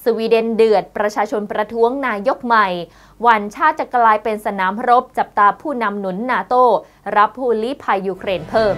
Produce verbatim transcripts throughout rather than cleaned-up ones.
วีเดนเดือดประชาชนประท้วงนายกใหม่วันชาติจะกลายเป็นสนามรบจับตาผู้นำหนุนนาโต้รับผู้ลี้ภัยยูเครนเพิ่ม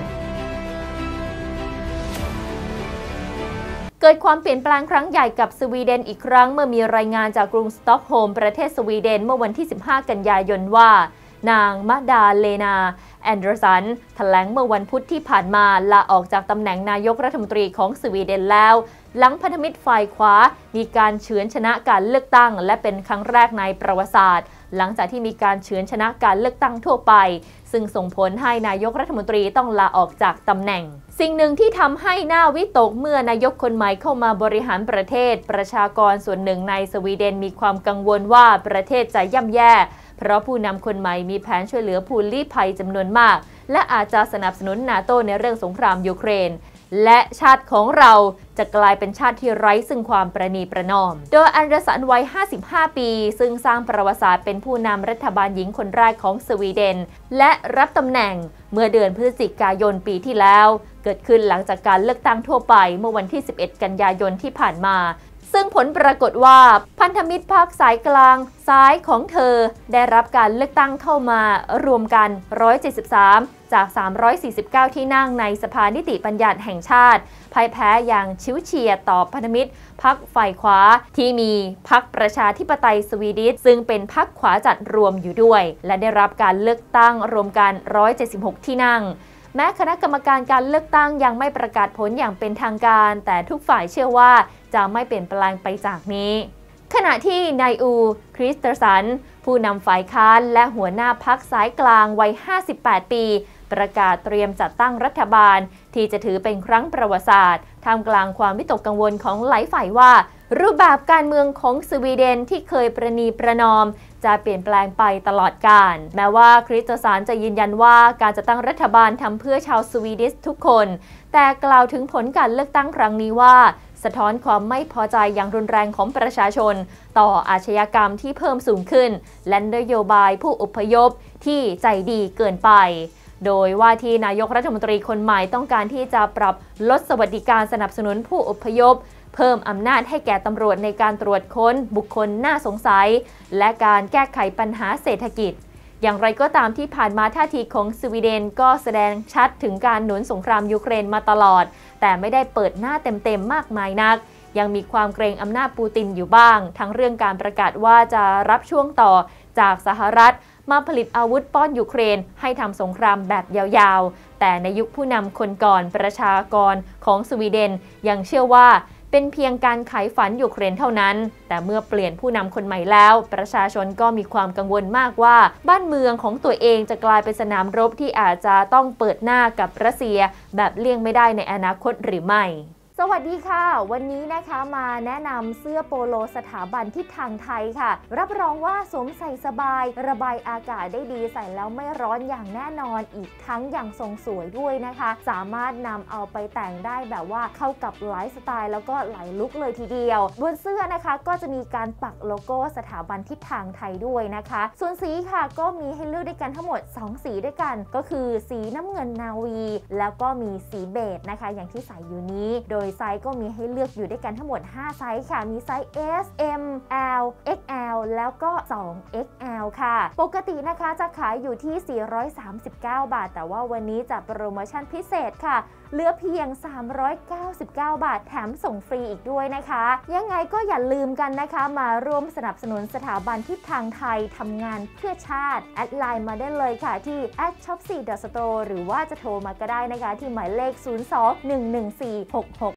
เกิดความเปลี่ยนแปลงครั้งใหญ่กับสวีเดนอีกครั้งเมื่อมีรายงานจากกรุงสต็อกโฮล์มประเทศสวีเดนเมื่อวันที่สิบห้ากันยายนว่านางมาดาเลนาแอนเดอร์สันแถลงเมื่อวันพุธที่ผ่านมาลาออกจากตำแหน่งนายกรัฐมนตรีของสวีเดนแล้วหลังพันธมิตรฝ่ายขวามีการเฉือนชนะการเลือกตั้งและเป็นครั้งแรกในประวัติศาสตร์หลังจากที่มีการเฉือนชนะการเลือกตั้งทั่วไปซึ่งส่งผลให้นายกรัฐมนตรีต้องลาออกจากตำแหน่งสิ่งหนึ่งที่ทำให้หน้าวิตกเมื่อนายกคนใหม่เข้ามาบริหารประเทศประชากรส่วนหนึ่งในสวีเดนมีความกังวลว่าประเทศจะย่ำแย่เพราะผู้นำคนใหม่มีแผนช่วยเหลือผู้ลี้ภัยจำนวนมากและอาจจะสนับสนุนนาโต้ในเรื่องสงครามยูเครนและชาติของเราจะกลายเป็นชาติที่ไร้ซึ่งความประนีประนอมโดยแอนเดอร์สันวัยห้าสิบห้าปีซึ่งสร้างประวัติศาสตร์เป็นผู้นำรัฐบาลหญิงคนแรกของสวีเดนและรับตำแหน่งเมื่อเดือนพฤศจิกายนปีที่แล้วเกิดขึ้นหลังจากการเลือกตั้งทั่วไปเมื่อวันที่สิบเอ็ดกันยายนที่ผ่านมาซึ่งผลปรากฏว่าพันธมิตรพรรคสายกลางซ้ายของเธอได้รับการเลือกตั้งเข้ามารวมกันหนึ่งร้อยเจ็ดสิบสามจากสามร้อยสี่สิบเก้าที่นั่งในสภานิติบัญญัติแห่งชาติพ่ายแพ้อย่างชิวเฉียดต่อพันธมิตรพรรคฝ่ายขวาที่มีพรรคประชาธิปไตยสวีดิชซึ่งเป็นพรรคขวาจัดรวมอยู่ด้วยและได้รับการเลือกตั้งรวมกันหนึ่งร้อยเจ็ดสิบหกที่นั่งแม้คณะกรรมการการเลือกตั้งยังไม่ประกาศผลอย่างเป็นทางการแต่ทุกฝ่ายเชื่อว่าจะไม่เปลี่ยนแปลงไปจากนี้ขณะที่นายอูคริสเตอร์สันผู้นำฝ่ายค้านและหัวหน้าพรรคสายกลางวัยห้าสิบแปดปีประกาศเตรียมจัดตั้งรัฐบาลที่จะถือเป็นครั้งประวัติศาสตร์ท่ามกลางความวิตกกังวลของหลายฝ่ายว่ารูปแบบการเมืองของสวีเดนที่เคยประนีประนอมจะเปลี่ยนแปลงไปตลอดกาลแม้ว่าคริสเตอร์สันจะยืนยันว่าการจัดตั้งรัฐบาลทำเพื่อชาวสวีดิชทุกคนแต่กล่าวถึงผลการเลือกตั้งครั้งนี้ว่าสะท้อนความไม่พอใจอย่างรุนแรงของประชาชนต่ออาชญากรรมที่เพิ่มสูงขึ้นและนโยบายผู้อพยพที่ใจดีเกินไปโดยว่าที่นายกรัฐมนตรีคนใหม่ต้องการที่จะปรับลดสวัสดิการสนับสนุนผู้อพยพเพิ่มอำนาจให้แก่ตำรวจในการตรวจค้นบุคคลน่าสงสัยและการแก้ไขปัญหาเศรษฐกิจอย่างไรก็ตามที่ผ่านมาท่าทีของสวีเดนก็แสดงชัดถึงการหนุนสงครามยูเครนมาตลอดแต่ไม่ได้เปิดหน้าเต็มๆมากมายนักยังมีความเกรงอำนาจปูตินอยู่บ้างทั้งเรื่องการประกาศว่าจะรับช่วงต่อจากสหรัฐมาผลิตอาวุธป้อนยูเครนให้ทำสงครามแบบยาวๆแต่ในยุคผู้นำคนก่อนประชากรของสวีเดนยังเชื่อว่าเป็นเพียงการขายฝันยูเครนเท่านั้นแต่เมื่อเปลี่ยนผู้นำคนใหม่แล้วประชาชนก็มีความกังวลมากว่าบ้านเมืองของตัวเองจะกลายเป็นสนามรบที่อาจจะต้องเปิดหน้ากับรัสเซียแบบเลี่ยงไม่ได้ในอนาคตหรือไม่สวัสดีค่ะวันนี้นะคะมาแนะนำเสื้อโปโลสถาบันทิศทางไทยค่ะรับรองว่าสวมใส่สบายระบายอากาศได้ดีใส่แล้วไม่ร้อนอย่างแน่นอนอีกทั้งอย่างทรงสวยด้วยนะคะสามารถนำเอาไปแต่งได้แบบว่าเข้ากับหลายสไตล์แล้วก็หลายลุคเลยทีเดียวบนเสื้อนะคะก็จะมีการปักโลโก้สถาบันทิศทางไทยด้วยนะคะส่วนสีค่ะก็มีให้เลือกด้วยกันทั้งหมดสองสีด้วยกันก็คือสีน้ำเงินนาวีแล้วก็มีสีเบจนะคะอย่างที่ใส่อยู่นี้โดยไซส์ก็มีให้เลือกอยู่ด้วยกันทั้งหมดห้าไซส์ค่ะมีไซส์ S M L เอ็กซ์ แอล แล้วก็ สอง เอ็กซ์ แอล ค่ะปกตินะคะจะขายอยู่ที่สี่ร้อยสามสิบเก้าบาทแต่ว่าวันนี้จัดโปรโมชั่นพิเศษค่ะเหลือเพียงสามร้อยเก้าสิบเก้าบาทแถมส่งฟรีอีกด้วยนะคะยังไงก็อย่าลืมกันนะคะมาร่วมสนับสนุนสถาบันทิศทางไทยทำงานเพื่อชาติแอดไลน์มาได้เลยค่ะที่ แอท ช็อปซี่ ดอท สโตร์ หรือว่าจะโทรมาก็ได้นะคะที่หมายเลขศูนย์ สอง หนึ่ง หนึ่ง สี่ หก หก